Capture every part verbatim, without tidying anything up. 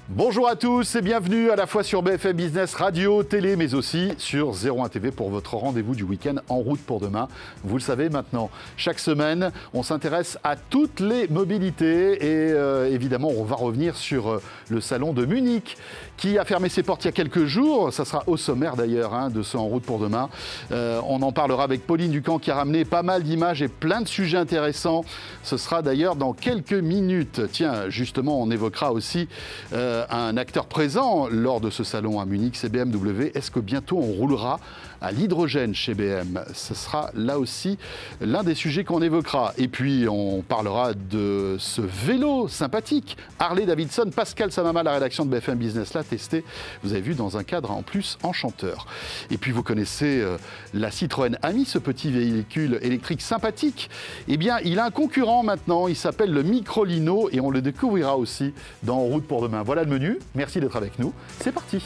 Bonjour à tous et bienvenue à la fois sur B F M Business Radio, télé, mais aussi sur zéro un T V pour votre rendez-vous du week-end en route pour demain. Vous le savez maintenant, chaque semaine, on s'intéresse à toutes les mobilités et euh, évidemment, on va revenir sur euh, le salon de Munich qui a fermé ses portes il y a quelques jours. Ça sera au sommaire d'ailleurs hein, de ce En route pour demain. Euh, on en parlera avec Pauline Ducamp qui a ramené pas mal d'images et plein de sujets intéressants. Ce sera d'ailleurs dans quelques minutes. Tiens, justement, on évoquera aussi euh, un acteur présent lors de ce salon à Munich, c'est B M W. Est-ce que bientôt on roulera à l'hydrogène chez B M? Ce sera là aussi l'un des sujets qu'on évoquera. Et puis on parlera de ce vélo sympathique, Harley Davidson. Pascal Samama, la rédaction de B F M Business, l'a testé. Vous avez vu dans un cadre en plus enchanteur. Et puis vous connaissez euh, la Citroën Ami, ce petit véhicule électrique sympathique. Eh bien, il a un concurrent maintenant. Il s'appelle le Microlino et on le découvrira aussi dans En route pour demain. Voilà le menu. Merci d'être avec nous. C'est parti.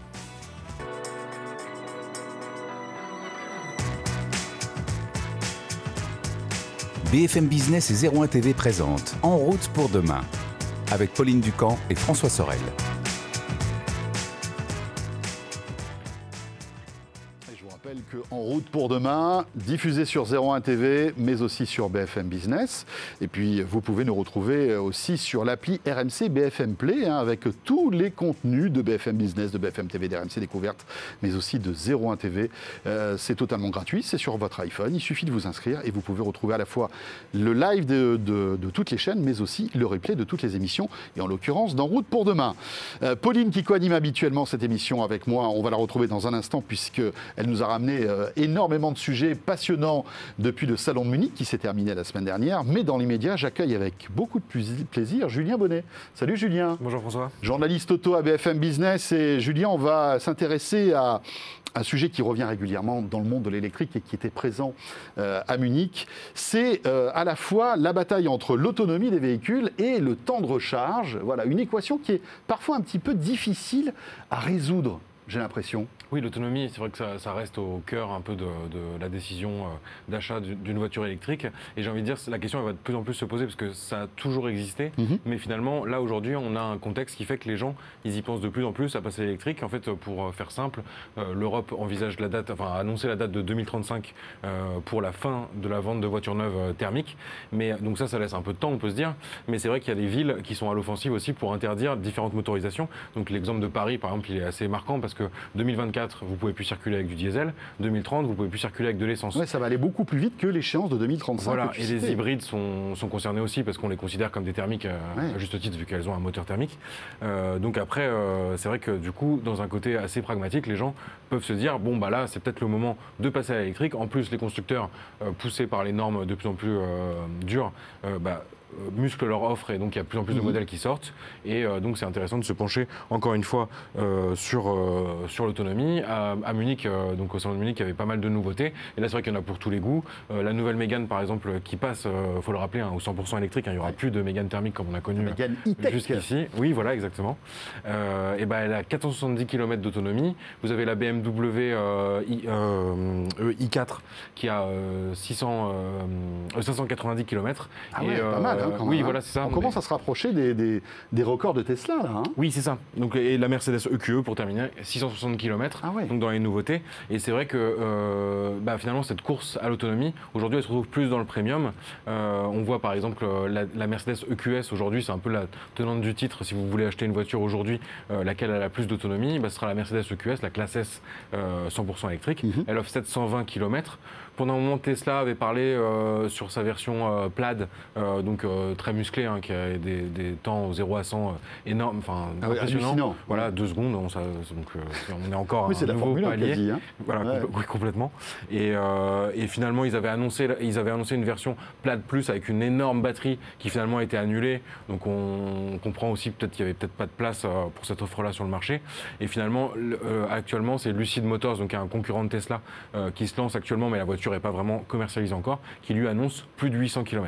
B F M Business et zéro un T V présente En route pour demain avec Pauline Ducamp et François Sorel. Que En route pour demain, diffusé sur zéro un T V, mais aussi sur B F M Business. Et puis, vous pouvez nous retrouver aussi sur l'appli R M C B F M Play, hein, avec tous les contenus de B F M Business, de B F M T V, d'R M C Découverte, mais aussi de zéro un T V. Euh, c'est totalement gratuit, c'est sur votre iPhone. Il suffit de vous inscrire et vous pouvez retrouver à la fois le live de, de, de toutes les chaînes, mais aussi le replay de toutes les émissions, et en l'occurrence d'En route pour demain. Euh, Pauline, qui co-anime habituellement cette émission avec moi, on va la retrouver dans un instant, puisqu'elle nous a ramené Euh, énormément de sujets passionnants depuis le salon de Munich qui s'est terminé la semaine dernière. Mais dans l'immédiat, j'accueille avec beaucoup de plaisir Julien Bonnet. Salut Julien. Bonjour François. Journaliste auto à B F M Business. Et Julien, on va s'intéresser à un sujet qui revient régulièrement dans le monde de l'électrique et qui était présent euh, à Munich. C'est euh, à la fois la bataille entre l'autonomie des véhicules et le temps de recharge. Voilà, une équation qui est parfois un petit peu difficile à résoudre, j'ai l'impression. Oui, l'autonomie, c'est vrai que ça, ça reste au cœur un peu de, de la décision euh, d'achat d'une voiture électrique. Et j'ai envie de dire, la question elle va de plus en plus se poser parce que ça a toujours existé. Mm-hmm. Mais finalement, là aujourd'hui, on a un contexte qui fait que les gens, ils y pensent de plus en plus à passer à l'électrique. En fait, pour faire simple, euh, l'Europe envisage la date, enfin, a annoncé la date de deux mille trente-cinq euh, pour la fin de la vente de voitures neuves euh, thermiques. Mais donc ça, ça laisse un peu de temps, on peut se dire. Mais c'est vrai qu'il y a des villes qui sont à l'offensive aussi pour interdire différentes motorisations. Donc l'exemple de Paris, par exemple, il est assez marquant parce que deux mille vingt-quatre, vous ne pouvez plus circuler avec du diesel. deux mille trente, vous ne pouvez plus circuler avec de l'essence. Ouais, ça va aller beaucoup plus vite que l'échéance de deux mille trente-cinq. Voilà, et les hybrides sont, sont concernés aussi parce qu'on les considère comme des thermiques euh, ouais. à juste titre vu qu'elles ont un moteur thermique. Euh, donc après, euh, c'est vrai que du coup, dans un côté assez pragmatique, les gens peuvent se dire bon bah là, c'est peut-être le moment de passer à l'électrique. En plus, les constructeurs, euh, poussés par les normes de plus en plus euh, dures, euh, bah, musclent leur offre et donc il y a de plus en plus de modèles qui sortent et euh, donc c'est intéressant de se pencher encore une fois euh, sur, euh, sur l'autonomie. À, à Munich, euh, donc au salon de Munich, il y avait pas mal de nouveautés et là c'est vrai qu'il y en a pour tous les goûts. Euh, la nouvelle Mégane par exemple qui passe, il euh, faut le rappeler, hein, au cent pour cent électrique, hein, il n'y aura plus de Mégane thermique comme on a connu jusqu'ici. Oui voilà exactement. Euh, et ben elle a quatre cent soixante-dix kilomètres d'autonomie. Vous avez la B M W euh, I, euh, i quatre qui a euh, six cents, euh, cinq cent quatre-vingt-dix kilomètres. Ah ouais, et, pas mal. Hein, oui, même, voilà, c'est ça. On commence à se rapprocher des, des, des records de Tesla, là. Hein. Oui, c'est ça. Donc, et la Mercedes E Q E, pour terminer, six cent soixante kilomètres, ah ouais. Donc dans les nouveautés. Et c'est vrai que euh, bah, finalement, cette course à l'autonomie, aujourd'hui, elle se retrouve plus dans le premium. Euh, on voit par exemple la, la Mercedes E Q S, aujourd'hui, c'est un peu la tenante du titre. Si vous voulez acheter une voiture aujourd'hui, euh, laquelle a la plus d'autonomie, bah, ce sera la Mercedes E Q S, la classe S euh, cent pour cent électrique. Mm-hmm. Elle offre sept cent vingt kilomètres. Pendant un moment, Tesla avait parlé euh, sur sa version euh, Plaid, euh, donc euh, très musclé, hein, qui a des, des temps au zéro à cent euh, énormes, enfin ah oui, impressionnants. Voilà, ouais. deux secondes, on, ça, donc euh, on est encore oui, un nouveau palier. Dit, hein. Voilà, ouais. compl oui, complètement. Et, euh, et finalement, ils avaient annoncé, ils avaient annoncé une version Plaid Plus avec une énorme batterie qui finalement a été annulée. Donc on, on comprend aussi peut-être qu'il y avait peut-être pas de place euh, pour cette offre-là sur le marché. Et finalement, euh, actuellement, c'est Lucid Motors, donc un concurrent de Tesla, euh, qui se lance actuellement, mais la voiture n'est pas vraiment commercialisée encore, qui lui annonce plus de huit cents kilomètres.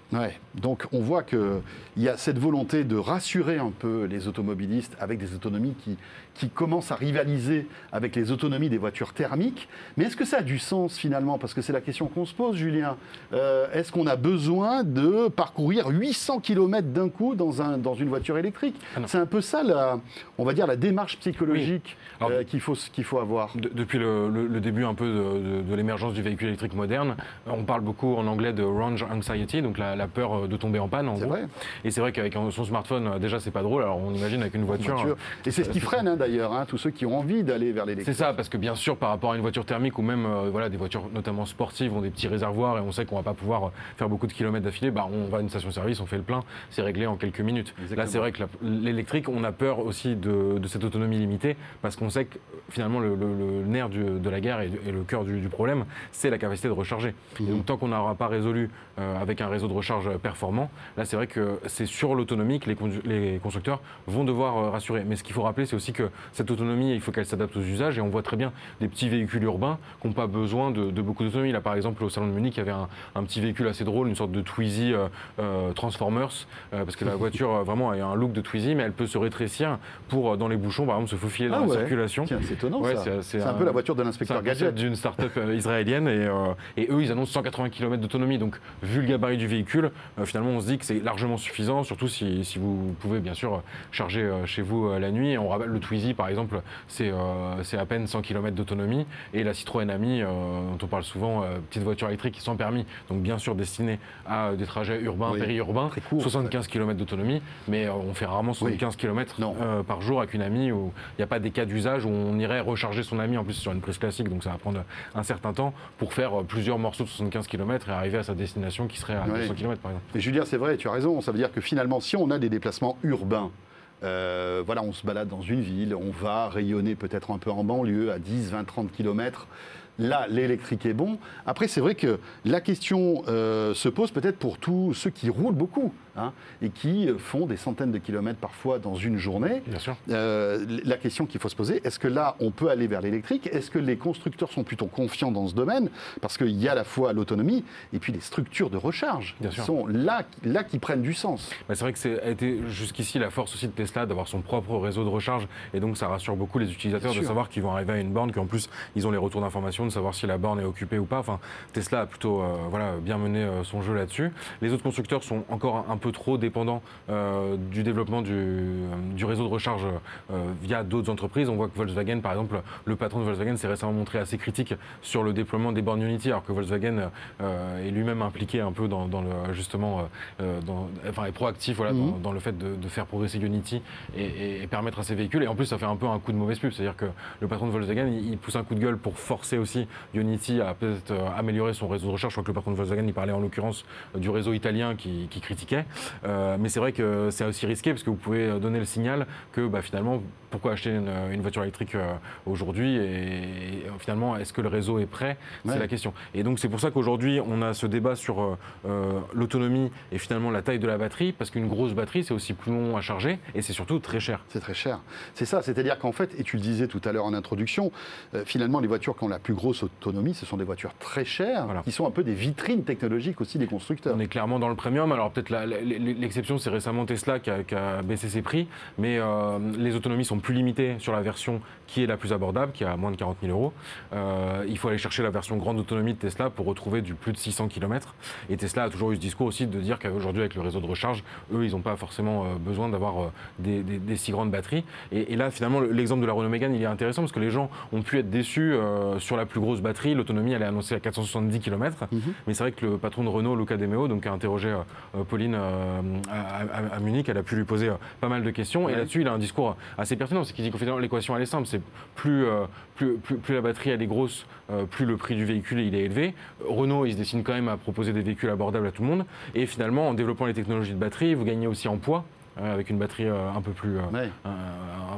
Ouais. Donc on voit qu'il y a cette volonté de rassurer un peu les automobilistes avec des autonomies qui, qui commencent à rivaliser avec les autonomies des voitures thermiques. Mais est-ce que ça a du sens finalement? Parce que c'est la question qu'on se pose, Julien. Euh, est-ce qu'on a besoin de parcourir huit cents kilomètres d'un coup dans, un, dans une voiture électrique? ah C'est un peu ça, la, on va dire, la démarche psychologique oui. euh, qu'il faut, qu'il faut avoir. De, depuis le, le, le début un peu de, de, de l'émergence du véhicule électrique moderne, on parle beaucoup en anglais de range anxiety, donc la, la peur de tomber en panne en gros. Vrai. Et c'est vrai qu'avec son smartphone, déjà c'est pas drôle, alors on imagine avec une voiture. voiture. Et c'est ce qui freine hein, d'ailleurs, hein, tous ceux qui ont envie d'aller vers l'électrique. C'est ça, parce que bien sûr par rapport à une voiture thermique ou même euh, voilà, des voitures notamment sportives ont des petits réservoirs et on sait qu'on va pas pouvoir faire beaucoup de kilomètres d'affilée, bah, on va à une station-service, on fait le plein, c'est réglé en quelques minutes. Exactement. Là c'est vrai que l'électrique, on a peur aussi de, de cette autonomie limitée parce qu'on sait que finalement le, le, le nerf du, de la guerre et, et le cœur du, du problème, c'est la capacité de recharger. Mmh. Et donc tant qu'on n'aura pas résolu euh, avec un réseau de recharge performant, là c'est vrai que c'est sur l'autonomie que les, les constructeurs vont devoir euh, rassurer. Mais ce qu'il faut rappeler, c'est aussi que cette autonomie, il faut qu'elle s'adapte aux usages et on voit très bien des petits véhicules urbains qui n'ont pas besoin de, de beaucoup d'autonomie. Là par exemple au salon de Munich, il y avait un, un petit véhicule assez drôle, une sorte de Twizy euh, euh, Transformers, euh, parce que la voiture euh, vraiment a un look de Twizy, mais elle peut se rétrécir pour euh, dans les bouchons par exemple se faufiler dans ah, la ouais. circulation. Tiens, c'est étonnant ouais, ça. C'est un, un peu la voiture de l'inspecteur Gadget. D'une start-up euh, israélienne et, euh, et eux ils annoncent cent quatre-vingts kilomètres d'autonomie. Donc vu le gabarit du véhicule, euh, finalement on se dit que c'est largement suffisant, surtout si, si vous pouvez bien sûr charger euh, chez vous euh, la nuit. Et on rappelle le Twizy par exemple, c'est euh, à peine cent kilomètres d'autonomie et la Citroën Ami, euh, dont on parle souvent, euh, petite voiture électrique sans permis, donc bien sûr destinée à des trajets urbains, oui, périurbains, soixante-quinze kilomètres d'autonomie, mais euh, on fait rarement soixante-quinze oui. kilomètres euh, par jour avec une Ami où il n'y a pas des cas d'usage où on irait recharger son Ami en plus sur une prise classique, donc ça va prendre un certain temps pour faire plusieurs morceaux de soixante-quinze kilomètres et arriver à sa destination qui serait à oui. deux cents kilomètres par exemple. Mais Julien, c'est vrai, tu as raison, ça veut dire que finalement si on a des déplacements urbains, Euh, voilà, on se balade dans une ville, on va rayonner peut-être un peu en banlieue à dix, vingt, trente kilomètres. Là, l'électrique est bon. Après, c'est vrai que la question euh, se pose peut-être pour tous ceux qui roulent beaucoup hein, et qui font des centaines de kilomètres parfois dans une journée. Bien sûr. Euh, la question qu'il faut se poser, est-ce que là, on peut aller vers l'électrique? Est-ce que les constructeurs sont plutôt confiants dans ce domaine? Parce qu'il y a à la fois l'autonomie et puis les structures de recharge Bien qui sûr. sont là, là qui prennent du sens. Bah, c'est vrai que c'est a été jusqu'ici la force aussi de Tesla d'avoir son propre réseau de recharge et donc ça rassure beaucoup les utilisateurs de savoir qu'ils vont arriver à une borne, qu'en plus ils ont les retours d'informations, de savoir si la borne est occupée ou pas. Enfin, Tesla a plutôt euh, voilà, bien mené euh, son jeu là-dessus. Les autres constructeurs sont encore un peu trop dépendants euh, du développement du, euh, du réseau de recharge euh, via d'autres entreprises. On voit que Volkswagen, par exemple, le patron de Volkswagen s'est récemment montré assez critique sur le déploiement des bornes Unity, alors que Volkswagen euh, est lui-même impliqué un peu dans, dans le justement, euh, dans, enfin est proactif voilà, mmh. dans, dans le fait de, de faire progresser Unity et, et, et permettre à ses véhicules. Et en plus, ça fait un peu un coup de mauvaise pub, c'est-à-dire que le patron de Volkswagen, il, il pousse un coup de gueule pour forcer aussi Unity a peut-être euh, amélioré son réseau de recharge. Je crois que le patron de Volkswagen, il parlait en l'occurrence euh, du réseau italien qui, qui critiquait. Euh, mais c'est vrai que c'est aussi risqué parce que vous pouvez donner le signal que bah, finalement, pourquoi acheter une, une voiture électrique euh, aujourd'hui et, et finalement, est-ce que le réseau est prêt? C'est ouais. la question. Et donc c'est pour ça qu'aujourd'hui, on a ce débat sur euh, euh, l'autonomie et finalement la taille de la batterie, parce qu'une grosse batterie, c'est aussi plus long à charger et c'est surtout très cher. C'est très cher. C'est ça, c'est-à-dire qu'en fait, et tu le disais tout à l'heure en introduction, euh, finalement, les voitures qui ont la plus grosse autonomie, ce sont des voitures très chères, voilà. qui sont un peu des vitrines technologiques aussi des constructeurs. On est clairement dans le premium. Alors peut-être l'exception, c'est récemment Tesla qui a, qui a baissé ses prix, mais euh, les autonomies sont plus limitées sur la version qui est la plus abordable, qui a moins de quarante mille euros. Euh, il faut aller chercher la version grande autonomie de Tesla pour retrouver du plus de six cents kilomètres. Et Tesla a toujours eu ce discours aussi de dire qu'aujourd'hui, avec le réseau de recharge, eux, ils n'ont pas forcément euh, besoin d'avoir euh, des, des, des si grandes batteries. Et, et là, finalement, l'exemple de la Renault Mégane, il est intéressant parce que les gens ont pu être déçus euh, sur la plus grosse batterie. L'autonomie, elle est annoncée à quatre cent soixante-dix kilomètres. Mm-hmm. Mais c'est vrai que le patron de Renault, Luca De Meo, donc, a interrogé euh, Pauline euh, à, à, à Munich. Elle a pu lui poser euh, pas mal de questions. Ouais. Et là-dessus, il a un discours assez pertinent. C'est qu'il dit que l'équation, elle est simple. C'est plus, euh, plus, plus, plus la batterie, elle est grosse, euh, plus le prix du véhicule, il est élevé. Renault, il se destine quand même à proposer des véhicules abordables à tout le monde. Et finalement, en développant les technologies de batterie, vous gagnez aussi en poids. Avec une batterie euh, un peu plus, euh, ouais. un, un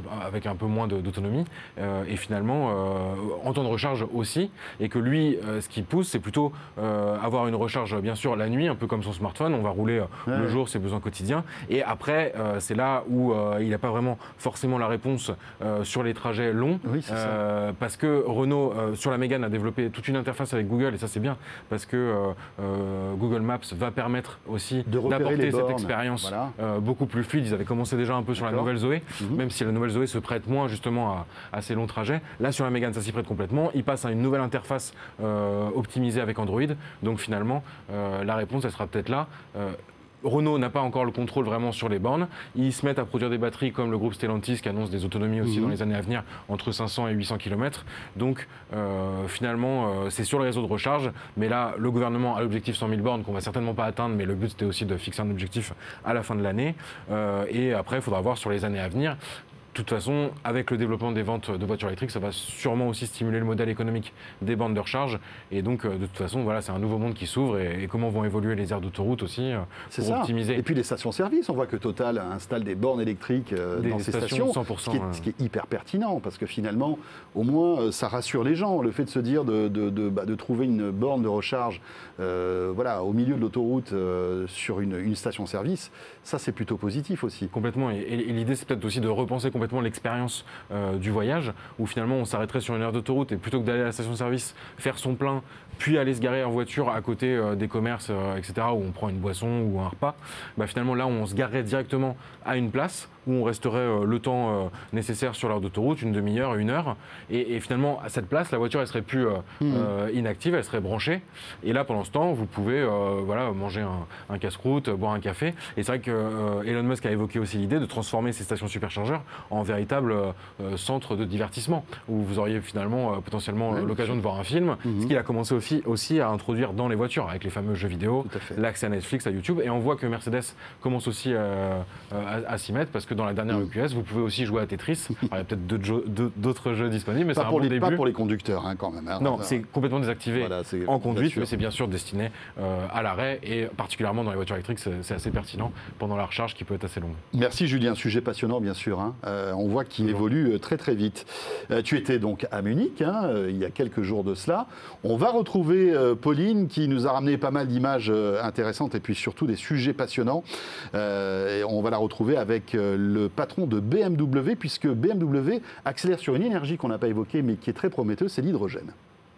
avec un peu moins d'autonomie, euh, et finalement euh, en temps de recharge aussi, et que lui, euh, ce qui pousse, c'est plutôt euh, avoir une recharge bien sûr la nuit, un peu comme son smartphone, on va rouler euh, ouais. le jour, ses besoins quotidiens, et après euh, c'est là où euh, il n'a pas vraiment forcément la réponse euh, sur les trajets longs, oui, euh, parce que Renault euh, sur la Mégane a développé toute une interface avec Google, et ça c'est bien, parce que euh, euh, Google Maps va permettre aussi d'apporter cette expérience voilà. euh, beaucoup plus fluide. Ils avaient commencé déjà un peu sur la nouvelle Zoé, mmh. même si la nouvelle Zoé se prête moins justement à, à ces longs trajets. Là sur la Mégane ça s'y prête complètement, ils passent à une nouvelle interface euh, optimisée avec Android, donc finalement euh, la réponse elle sera peut-être là. Euh, Renault n'a pas encore le contrôle vraiment sur les bornes. Ils se mettent à produire des batteries comme le groupe Stellantis qui annonce des autonomies aussi mmh. dans les années à venir entre cinq cents et huit cents kilomètres. Donc euh, finalement, euh, c'est sur le réseau de recharge. Mais là, le gouvernement a l'objectif cent mille bornes qu'on va certainement pas atteindre. Mais le but, c'était aussi de fixer un objectif à la fin de l'année. Euh, et après, il faudra voir sur les années à venir. De toute façon, avec le développement des ventes de voitures électriques, ça va sûrement aussi stimuler le modèle économique des bornes de recharge. Et donc, de toute façon, voilà, c'est un nouveau monde qui s'ouvre. Et, et comment vont évoluer les aires d'autoroute aussi pour ça. optimiser. Et puis les stations-service, on voit que Total installe des bornes électriques des dans ces stations, stations, cent pour cent, ce, qui est, ce qui est hyper pertinent, parce que finalement, au moins, ça rassure les gens. Le fait de se dire de, de, de, bah, de trouver une borne de recharge euh, voilà, au milieu de l'autoroute euh, sur une, une station-service, ça, c'est plutôt positif aussi. Complètement. Et, et, et l'idée, c'est peut-être aussi de repenser complètement l'expérience Euh, du voyage, où finalement on s'arrêterait sur une aire d'autoroute et plutôt que d'aller à la station-service, faire son plein, puis aller se garer en voiture à côté euh, des commerces, euh, et cetera, où on prend une boisson ou un repas, bah, finalement là on se garerait directement à une place où on resterait euh, le temps euh, nécessaire sur l'aire d'autoroute, une demi-heure, une heure, et, et finalement à cette place, la voiture elle serait plus euh, mmh. euh, inactive, elle serait branchée, et là pendant ce temps vous pouvez euh, voilà, manger un, un casse-croûte, boire un café, et c'est vrai que euh, Elon Musk a évoqué aussi l'idée de transformer ces stations superchargeurs en véritable euh, centre de divertissement, où vous auriez finalement euh, potentiellement ouais, l'occasion de voir un film, mmh. ce qu'il a commencé aussi, aussi à introduire dans les voitures, avec les fameux jeux vidéo, l'accès à Netflix, à YouTube, et on voit que Mercedes commence aussi euh, à, à s'y mettre, parce que dans la dernière mmh. E Q S, vous pouvez aussi jouer à Tetris. Alors, il y a peut-être d'autres jeux, d'autres jeux disponibles, mais c'est un bon les, début. Pas pour les conducteurs, hein, quand même. Hein, non, c'est complètement désactivé voilà, en conduite, mais c'est bien sûr destiné euh, à l'arrêt, et particulièrement dans les voitures électriques, c'est assez pertinent pendant la recharge qui peut être assez longue. Merci Julien, sujet passionnant bien sûr. Hein. Euh, on voit qu'il évolue très très vite. Euh, tu étais donc à Munich, hein, euh, il y a quelques jours de cela. On va retrouver euh, Pauline qui nous a ramené pas mal d'images euh, intéressantes et puis surtout des sujets passionnants. Euh, et on va la retrouver avec euh, le patron de B M W, puisque B M W accélère sur une énergie qu'on n'a pas évoquée mais qui est très prometteuse, c'est l'hydrogène.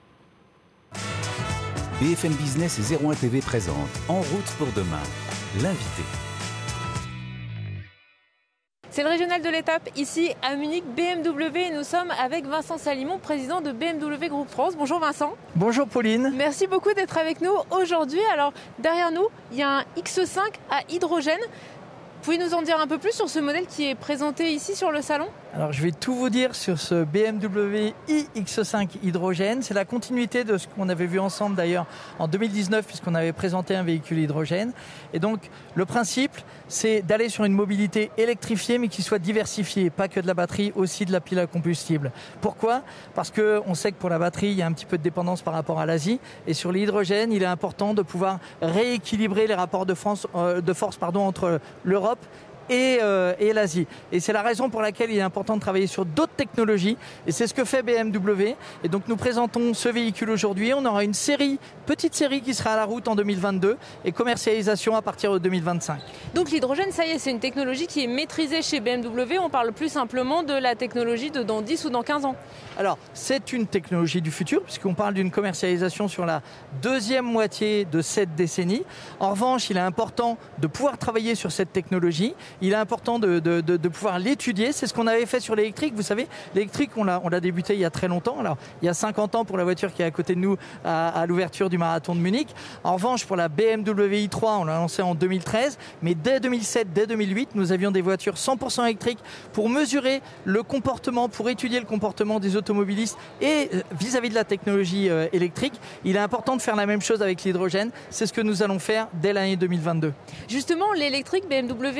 B F M Business et zéro un T V présente En route pour demain, l'invité. C'est le régional de l'étape ici à Munich, B M W, et nous sommes avec Vincent Salimon, président de B M W Group France. Bonjour Vincent. Bonjour Pauline. Merci beaucoup d'être avec nous aujourd'hui. Alors derrière nous, il y a un X cinq à hydrogène. Vous pouvez nous en dire un peu plus sur ce modèle qui est présenté ici sur le salon ? Alors je vais tout vous dire sur ce B M W i X cinq hydrogène. C'est la continuité de ce qu'on avait vu ensemble d'ailleurs en deux mille dix-neuf, puisqu'on avait présenté un véhicule hydrogène. Et donc le principe, c'est d'aller sur une mobilité électrifiée mais qui soit diversifiée, pas que de la batterie, aussi de la pile à combustible. Pourquoi ? Parce qu'on sait que pour la batterie, il y a un petit peu de dépendance par rapport à l'Asie. Et sur l'hydrogène, il est important de pouvoir rééquilibrer les rapports de, France, euh, de force pardon, entre l'Europe et, euh, et l'Asie. Et c'est la raison pour laquelle il est important de travailler sur d'autres technologies. Et c'est ce que fait B M W. Et donc nous présentons ce véhicule aujourd'hui. On aura une série, petite série qui sera à la route en deux mille vingt-deux et commercialisation à partir de deux mille vingt-cinq. Donc l'hydrogène, ça y est, c'est une technologie qui est maîtrisée chez B M W. On parle plus simplement de la technologie de dans dix ou dans quinze ans. Alors, c'est une technologie du futur, puisqu'on parle d'une commercialisation sur la deuxième moitié de cette décennie. En revanche, il est important de pouvoir travailler sur cette technologie. Il est important de, de, de, de pouvoir l'étudier. C'est ce qu'on avait fait sur l'électrique. Vous savez, l'électrique, on l'a, on l'a débuté il y a très longtemps. Alors, il y a cinquante ans pour la voiture qui est à côté de nous à, à l'ouverture du marathon de Munich. En revanche, pour la B M W i trois, on l'a lancée en deux mille treize. Mais dès deux mille sept, dès deux mille huit, nous avions des voitures cent pour cent électriques pour mesurer le comportement, pour étudier le comportement des automobilistes et vis-à-vis de la technologie euh, électrique. Il est important de faire la même chose avec l'hydrogène. C'est ce que nous allons faire dès l'année deux mille vingt-deux. Justement, l'électrique, B M W a été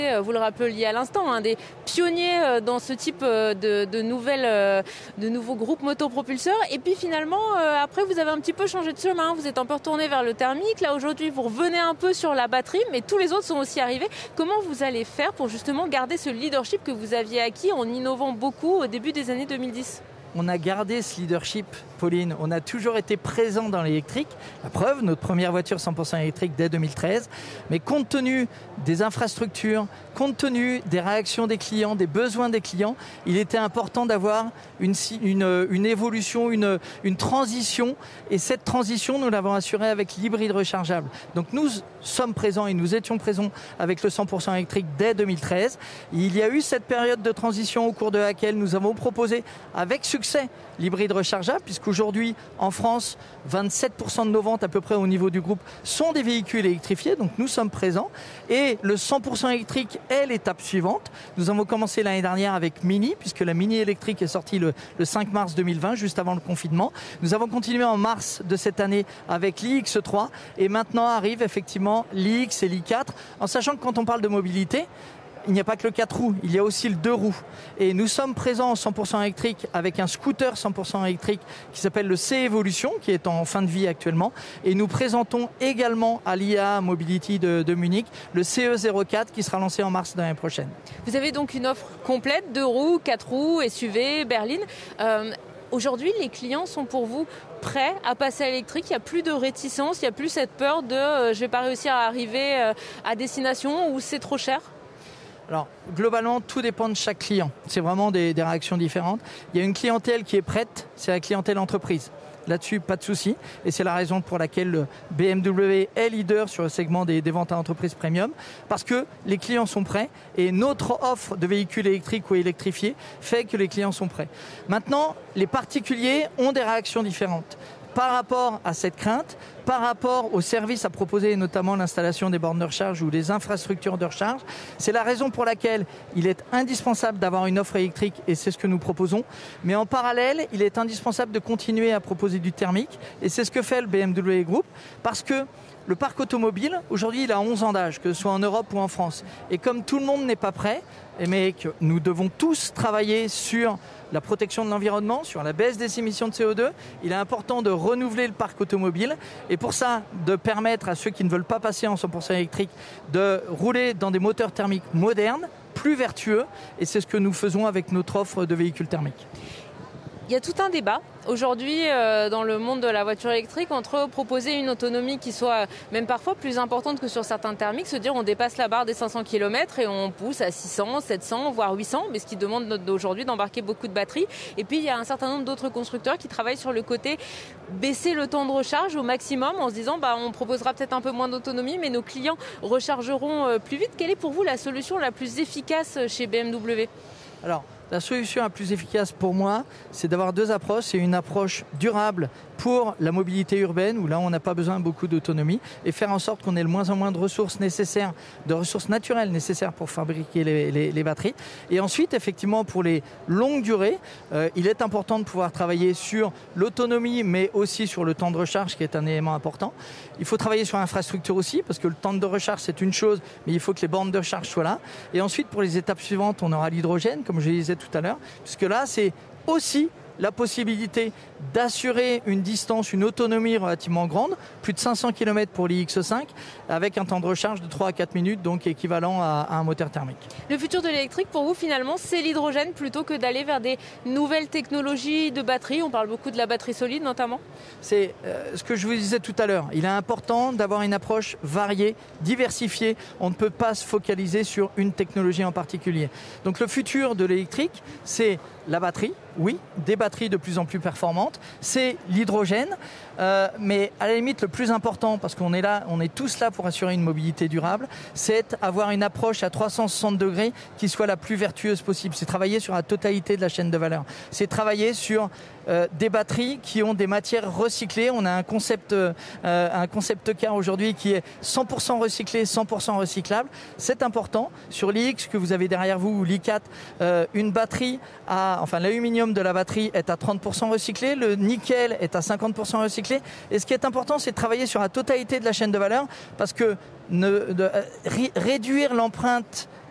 été, vous le rappeliez à l'instant, hein, des pionniers dans ce type de, de, nouvelles, de nouveaux groupes motopropulseurs. Et puis finalement, après, vous avez un petit peu changé de chemin. Vous êtes un peu retourné vers le thermique. Là, aujourd'hui, vous revenez un peu sur la batterie, mais tous les autres sont aussi arrivés. Comment vous allez faire pour justement garder ce leadership que vous aviez acquis en innovant beaucoup au début des années deux mille dix ? On a gardé ce leadership, Pauline. On a toujours été présent dans l'électrique. La preuve, notre première voiture cent pour cent électrique dès deux mille treize. Mais compte tenu des infrastructures, compte tenu des réactions des clients, des besoins des clients, il était important d'avoir une, une, une évolution, une, une transition. Et cette transition, nous l'avons assurée avec l'hybride rechargeable. Donc nous sommes présents et nous étions présents avec le cent pour cent électrique dès deux mille treize. Il y a eu cette période de transition au cours de laquelle nous avons proposé avec succès l'hybride rechargeable, puisqu'aujourd'hui en France, vingt-sept pour cent de nos ventes à peu près au niveau du groupe sont des véhicules électrifiés, donc nous sommes présents. Et le cent pour cent électrique est l'étape suivante. Nous avons commencé l'année dernière avec Mini, puisque la Mini électrique est sortie le, le cinq mars deux mille vingt, juste avant le confinement. Nous avons continué en mars de cette année avec l'I X trois, et maintenant arrive effectivement l'I X et l'I quatre, en sachant que quand on parle de mobilité, il n'y a pas que le quatre roues, il y a aussi le deux roues. Et nous sommes présents en cent pour cent électrique avec un scooter cent pour cent électrique qui s'appelle le C-Evolution, qui est en fin de vie actuellement. Et nous présentons également à l'I A Mobility de, de Munich le C E zéro quatre qui sera lancé en mars de l'année prochaine. Vous avez donc une offre complète, deux roues, quatre roues, S U V, berline. Euh, Aujourd'hui, les clients sont pour vous prêts à passer à l'électrique. Il n'y a plus de réticence, il n'y a plus cette peur de euh, je ne vais pas réussir à arriver euh, à destination ou c'est trop cher. Alors, globalement, tout dépend de chaque client. C'est vraiment des, des réactions différentes. Il y a une clientèle qui est prête, c'est la clientèle entreprise. Là-dessus, pas de souci. Et c'est la raison pour laquelle le B M W est leader sur le segment des, des ventes à entreprise premium. Parce que les clients sont prêts et notre offre de véhicules électriques ou électrifiés fait que les clients sont prêts. Maintenant, les particuliers ont des réactions différentes. Par rapport à cette crainte, par rapport aux services à proposer, notamment l'installation des bornes de recharge ou des infrastructures de recharge, c'est la raison pour laquelle il est indispensable d'avoir une offre électrique et c'est ce que nous proposons. Mais en parallèle, il est indispensable de continuer à proposer du thermique et c'est ce que fait le B M W Group parce que le parc automobile, aujourd'hui, il a onze ans d'âge, que ce soit en Europe ou en France. Et comme tout le monde n'est pas prêt, mais que nous devons tous travailler sur la protection de l'environnement, sur la baisse des émissions de C O deux, il est important de renouveler le parc automobile. Et pour ça, de permettre à ceux qui ne veulent pas passer en cent pour cent électrique de rouler dans des moteurs thermiques modernes, plus vertueux. Et c'est ce que nous faisons avec notre offre de véhicules thermiques. Il y a tout un débat aujourd'hui euh, dans le monde de la voiture électrique entre proposer une autonomie qui soit même parfois plus importante que sur certains thermiques, se dire on dépasse la barre des cinq cents kilomètres et on pousse à six cents, sept cents, voire huit cents, mais ce qui demande aujourd'hui d'embarquer beaucoup de batteries. Et puis il y a un certain nombre d'autres constructeurs qui travaillent sur le côté baisser le temps de recharge au maximum en se disant bah, on proposera peut-être un peu moins d'autonomie, mais nos clients rechargeront plus vite. Quelle est pour vous la solution la plus efficace chez B M W ? Alors, la solution la plus efficace pour moi, c'est d'avoir deux approches. C'est une approche durable pour la mobilité urbaine, où là, on n'a pas besoin de beaucoup d'autonomie, et faire en sorte qu'on ait le moins en moins de ressources nécessaires, de ressources naturelles nécessaires pour fabriquer les, les, les batteries. Et ensuite, effectivement, pour les longues durées, euh, il est important de pouvoir travailler sur l'autonomie, mais aussi sur le temps de recharge, qui est un élément important. Il faut travailler sur l'infrastructure aussi, parce que le temps de recharge, c'est une chose, mais il faut que les bornes de recharge soient là. Et ensuite, pour les étapes suivantes, on aura l'hydrogène, comme je le disais tout à l'heure, puisque là, c'est aussi la possibilité d'assurer une distance, une autonomie relativement grande, plus de cinq cents kilomètres pour l'I X cinq, avec un temps de recharge de trois à quatre minutes, donc équivalent à, à un moteur thermique. Le futur de l'électrique, pour vous, finalement, c'est l'hydrogène plutôt que d'aller vers des nouvelles technologies de batterie. On parle beaucoup de la batterie solide, notamment. C'est euh, ce que je vous disais tout à l'heure. Il est important d'avoir une approche variée, diversifiée. On ne peut pas se focaliser sur une technologie en particulier. Donc le futur de l'électrique, c'est la batterie, oui, des batteries de plus en plus performantes, c'est l'hydrogène, euh, mais à la limite le plus important, parce qu'on est là, on est tous là pour assurer une mobilité durable, c'est avoir une approche à trois cent soixante degrés qui soit la plus vertueuse possible. C'est travailler sur la totalité de la chaîne de valeur. C'est travailler sur euh, des batteries qui ont des matières recyclées. On a un concept, euh, un concept car aujourd'hui qui est cent pour cent recyclé, cent pour cent recyclable. C'est important. Sur l'I X que vous avez derrière vous, ou l'I quatre, euh, une batterie à, enfin l'aluminium de la batterie est à trente pour cent recyclé, le nickel est à cinquante pour cent recyclé. Et ce qui est important, c'est de travailler sur la totalité de la chaîne de valeur, parce que ne, de, ré, réduire l'empreinte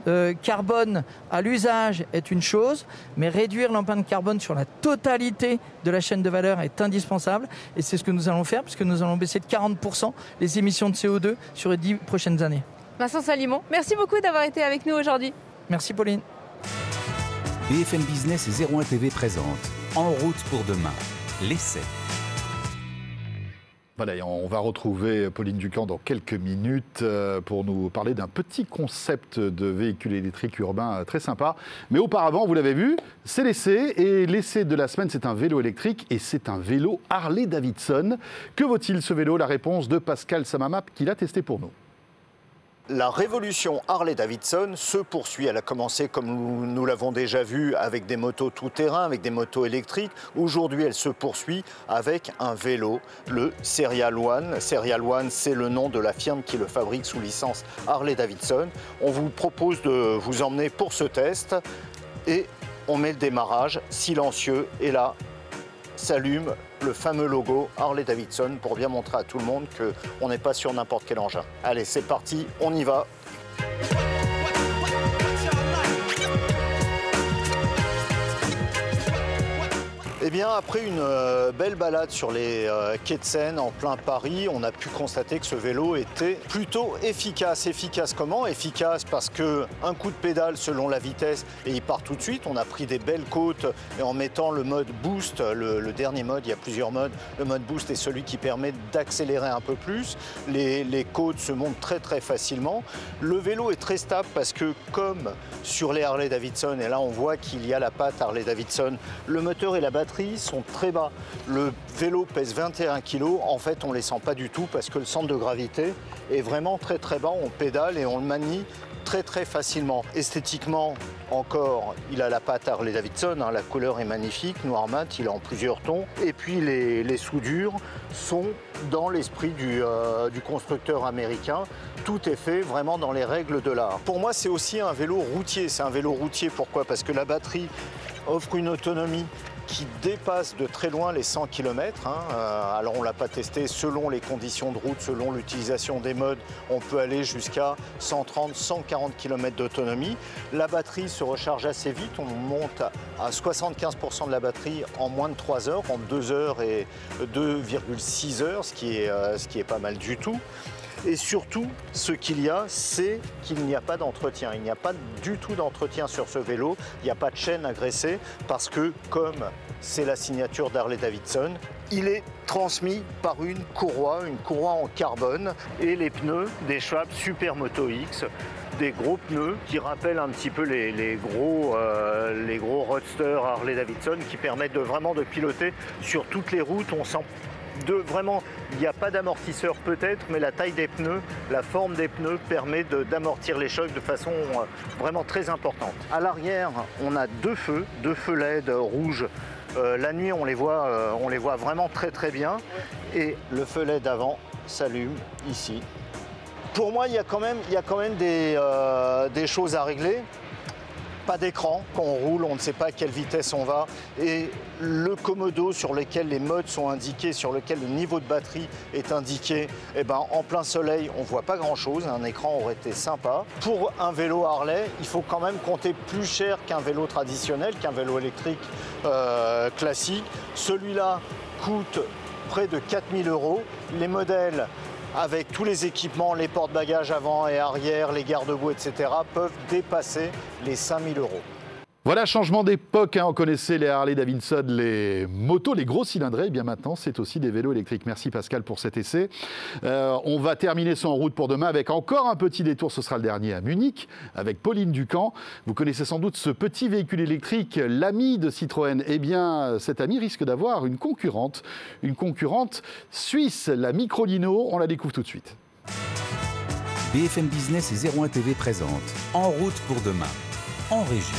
euh, carbone à l'usage est une chose, mais réduire l'empreinte carbone sur la totalité de la chaîne de valeur est indispensable. Et c'est ce que nous allons faire, puisque nous allons baisser de quarante pour cent les émissions de C O deux sur les dix prochaines années. Vincent Salimon, merci beaucoup d'avoir été avec nous aujourd'hui. Merci Pauline. B F M Business et zéro un T V présente En route pour demain, l'essai. Voilà, on va retrouver Pauline Ducamp dans quelques minutes pour nous parler d'un petit concept de véhicule électrique urbain très sympa. Mais auparavant, vous l'avez vu, c'est l'essai. Et l'essai de la semaine, c'est un vélo électrique et c'est un vélo Harley-Davidson. Que vaut-il ce vélo? La réponse de Pascal Samamap qui l'a testé pour nous. La révolution Harley-Davidson se poursuit. Elle a commencé, comme nous, nous l'avons déjà vu, avec des motos tout-terrain, avec des motos électriques. Aujourd'hui, elle se poursuit avec un vélo, le Serial One. Serial One, c'est le nom de la firme qui le fabrique sous licence Harley-Davidson. On vous propose de vous emmener pour ce test et on met le démarrage silencieux et là, s'allume le fameux logo Harley-Davidson pour bien montrer à tout le monde qu'on n'est pas sur n'importe quel engin. Allez, c'est parti, on y va. Eh bien, après une euh, belle balade sur les euh, quais de Seine en plein Paris, on a pu constater que ce vélo était plutôt efficace. Efficace comment? Efficace parce qu'un coup de pédale selon la vitesse et il part tout de suite. On a pris des belles côtes et en mettant le mode boost, le, le dernier mode, il y a plusieurs modes. Le mode boost est celui qui permet d'accélérer un peu plus. Les, les côtes se montent très très facilement. Le vélo est très stable parce que comme sur les Harley-Davidson, et là on voit qu'il y a la patte Harley-Davidson, le moteur et la batterie sont très bas. Le vélo pèse vingt et un kilos. En fait, on ne les sent pas du tout parce que le centre de gravité est vraiment très très bas. On pédale et on le manie très très facilement. Esthétiquement, encore, il a la patte Harley-Davidson. Hein, la couleur est magnifique, noir mat, il est en plusieurs tons. Et puis les, les soudures sont dans l'esprit du, euh, du constructeur américain. Tout est fait vraiment dans les règles de l'art. Pour moi, c'est aussi un vélo routier. C'est un vélo routier, pourquoi? Parce que la batterie offre une autonomie qui dépasse de très loin les cent kilomètres. Hein. Euh, alors on ne l'a pas testé selon les conditions de route, selon l'utilisation des modes, on peut aller jusqu'à cent trente à cent quarante kilomètres d'autonomie. La batterie se recharge assez vite, on monte à soixante-quinze pour cent de la batterie en moins de trois heures, en deux heures et deux virgule six heures, ce qui est, euh, ce qui est pas mal du tout. Et surtout, ce qu'il y a, c'est qu'il n'y a pas d'entretien. Il n'y a pas du tout d'entretien sur ce vélo. Il n'y a pas de chaîne à graisser parce que, comme c'est la signature d'Harley-Davidson, il est transmis par une courroie, une courroie en carbone. Et les pneus des Schwab Supermoto X, des gros pneus qui rappellent un petit peu les, les gros, euh, les gros roadsters Harley-Davidson qui permettent de vraiment de piloter sur toutes les routes. On sent de vraiment, il n'y a pas d'amortisseur peut-être, mais la taille des pneus, la forme des pneus permet d'amortir les chocs de façon euh, vraiment très importante. À l'arrière, on a deux feux, deux feux L E D rouges. Euh, la nuit, on les voit, euh, on les voit vraiment très très bien. Et le feu L E D avant s'allume ici. Pour moi, il y a quand même, il y a quand même des, euh, des choses à régler. Pas d'écran, quand on roule, on ne sait pas à quelle vitesse on va. Et le commodo sur lequel les modes sont indiqués, sur lequel le niveau de batterie est indiqué, eh ben, en plein soleil, on ne voit pas grand-chose. Un écran aurait été sympa. Pour un vélo Harley, il faut quand même compter plus cher qu'un vélo traditionnel, qu'un vélo électrique euh, classique. Celui-là coûte près de quatre mille euros. Les modèles avec tous les équipements, les porte-bagages avant et arrière, les garde-boue, et cetera, peuvent dépasser les cinq mille euros. Voilà, changement d'époque, hein. On connaissait les Harley-Davidson, les motos, les gros cylindrés. Et bien maintenant, c'est aussi des vélos électriques. Merci Pascal pour cet essai. Euh, on va terminer son En route pour demain avec encore un petit détour. Ce sera le dernier à Munich, avec Pauline Ducamp. Vous connaissez sans doute ce petit véhicule électrique, l'ami de Citroën. Eh bien, cet ami risque d'avoir une concurrente, une concurrente suisse, la Microlino. On la découvre tout de suite. B F M Business et zéro un T V présente En route pour demain, en région.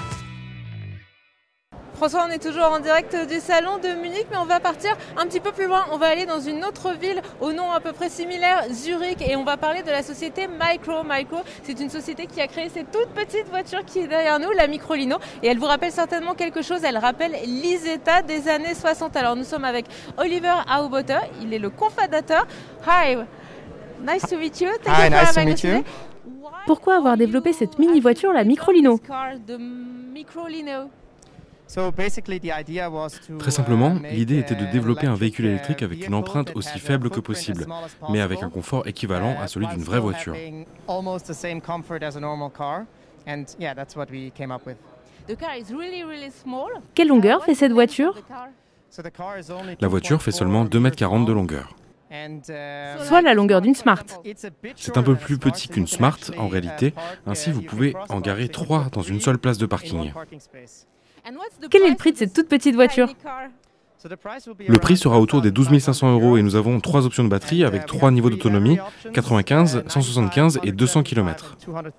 François, on est toujours en direct du salon de Munich, mais on va partir un petit peu plus loin. On va aller dans une autre ville au nom à peu près similaire, Zurich, et on va parler de la société Micro. Micro, c'est une société qui a créé cette toute petite voiture qui est derrière nous, la Microlino, et elle vous rappelle certainement quelque chose. Elle rappelle l'Isetta des années soixante. Alors nous sommes avec Oliver Auboter, il est le cofondateur. Hi, nice to meet you. Thank Hi, you for nice to having meet us you. today. Pourquoi avoir développé cette mini-voiture, la Microlino ? Très simplement, l'idée était de développer un véhicule électrique avec une empreinte aussi faible que possible, mais avec un confort équivalent à celui d'une vraie voiture. Quelle longueur fait cette voiture ? La voiture fait seulement deux mètres quarante de longueur. Soit la longueur d'une Smart. C'est un peu plus petit qu'une Smart en réalité, ainsi vous pouvez en garer trois dans une seule place de parking. Quel est le prix de cette toute petite voiture ? Le prix sera autour des douze mille cinq cents euros et nous avons trois options de batterie avec trois niveaux d'autonomie, quatre-vingt-quinze, cent soixante-quinze et deux cents kilomètres.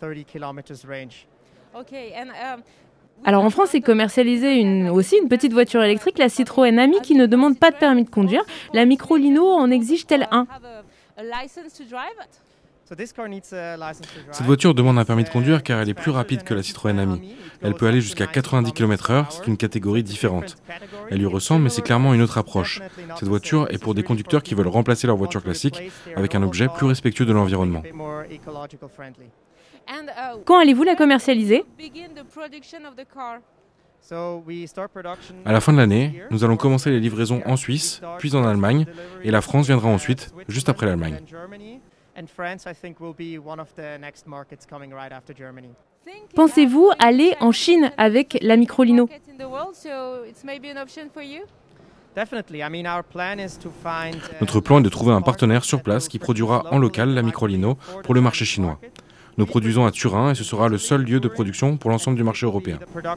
Alors en France est commercialisée une, aussi une petite voiture électrique, la Citroën Ami, qui ne demande pas de permis de conduire. La Microlino en exige-t-elle un ? Cette voiture demande un permis de conduire car elle est plus rapide que la Citroën Ami. Elle peut aller jusqu'à quatre-vingt-dix kilomètres heure, c'est une catégorie différente. Elle lui ressemble mais c'est clairement une autre approche. Cette voiture est pour des conducteurs qui veulent remplacer leur voiture classique avec un objet plus respectueux de l'environnement. Quand allez-vous la commercialiser ? À la fin de l'année, nous allons commencer les livraisons en Suisse, puis en Allemagne, et la France viendra ensuite, juste après l'Allemagne. Pensez-vous aller en Chine avec la Microlino ? Notre plan est de trouver un partenaire sur place qui produira en local la Microlino pour le marché chinois. Nous produisons à Turin et ce sera le seul lieu de production pour l'ensemble du marché européen.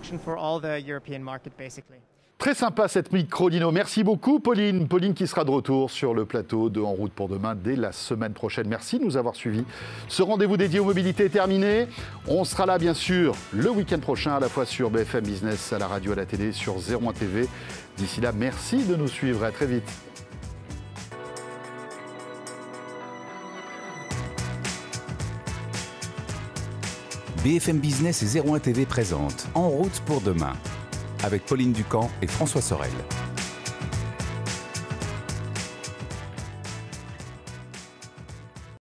Très sympa cette Microlino. Merci beaucoup Pauline. Pauline qui sera de retour sur le plateau de En route pour demain dès la semaine prochaine. Merci de nous avoir suivis. Ce rendez-vous dédié aux mobilités est terminé. On sera là bien sûr le week-end prochain à la fois sur B F M Business, à la radio, à la télé, sur zéro un T V. D'ici là, merci de nous suivre. À très vite. B F M Business et zéro un T V présentent En route pour demain avec Pauline Ducamp et François Sorel.